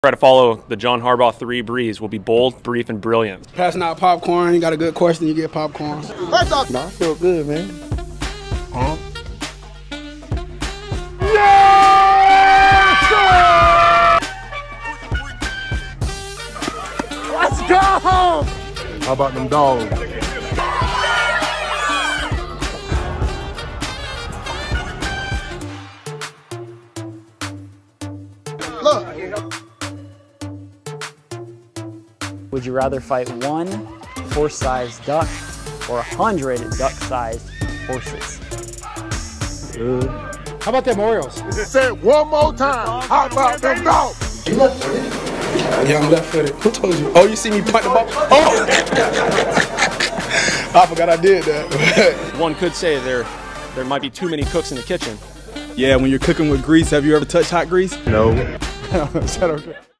Try to follow the John Harbaugh 3 breeze. Will be bold, brief, and brilliant. Passing out popcorn. You got a good question, you get popcorn. First off, I feel good, man. Huh? Let's go! How about them dogs? Look. Would you rather fight one horse-sized duck or 100 duck-sized horses? How about them Orioles? Say it one more time. How about them dogs? You left-footed? Yeah, I'm left-footed. Who told you? Oh, you see me punt the ball? Oh! I forgot I did that. One could say there might be too many cooks in the kitchen. Yeah, when you're cooking with grease, have you ever touched hot grease? No. Is that okay?